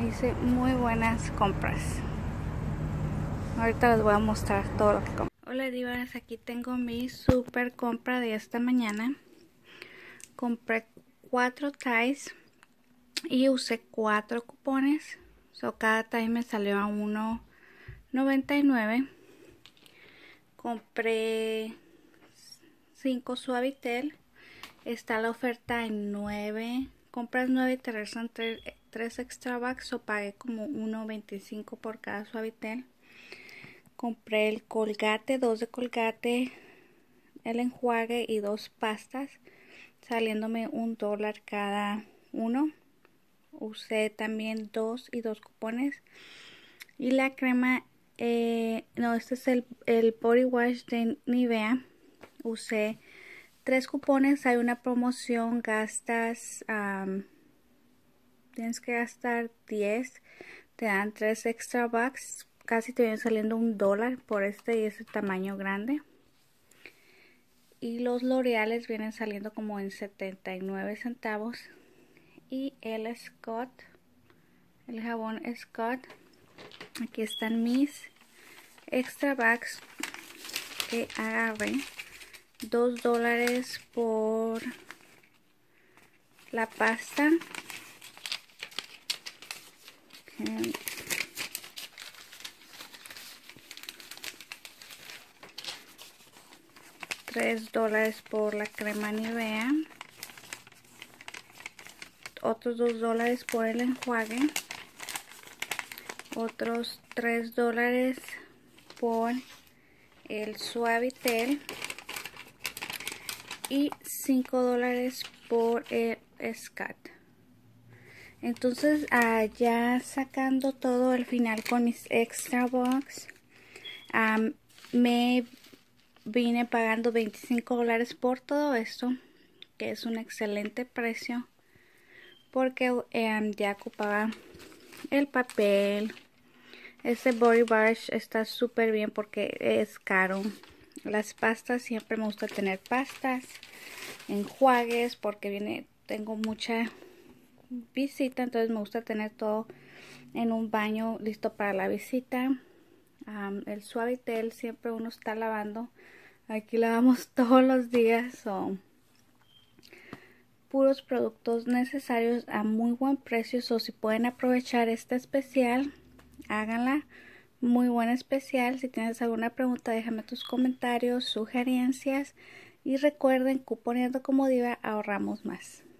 Hice muy buenas compras. Ahorita les voy a mostrar todo lo que compré. Hola divas, aquí tengo mi super compra de esta mañana. Compré 4 ties y usé 4 cupones. Cada tie me salió a $1.99. Compré 5 Suavitel. Está la oferta en 9. Compras 9 y te regresan 3 extra bucks, o pagué como $1.25 por cada Suavitel. Compré el Colgate, 2 de Colgate, el enjuague y 2 pastas, saliéndome $1 cada uno. Usé también 2 y 2 cupones. Y la crema, no, este es el body wash de Nivea. Usé 3 cupones. Hay una promoción, gastas, tienes que gastar 10, te dan 3 extra bucks. Casi te viene saliendo $1 por este y ese tamaño grande. Y los L'Oreales vienen saliendo como en 79 centavos. Y el Scott, el jabón Scott, aquí están mis extra bucks que agarré. $2 por la pasta. $3 por la crema Nivea. Otros $2 por el enjuague. Otros $3 por el Suavitel. Y $5 por el Scott. Entonces, ya sacando todo al final con mis extra bucks, me vine pagando $25 por todo esto, que es un excelente precio, porque ya ocupaba el papel. Este body wash está súper bien porque es caro. Las pastas, siempre me gusta tener pastas, enjuagues, porque tengo mucha visita, entonces me gusta tener todo en un baño listo para la visita. El Suavitel siempre uno está lavando. Aquí lavamos todos los días. Son puros productos necesarios a muy buen precio. Si pueden aprovechar este especial, háganla. Muy buen especial. Si tienes alguna pregunta, déjame tus comentarios, sugerencias. Y recuerden, cuponeando como diva, ahorramos más.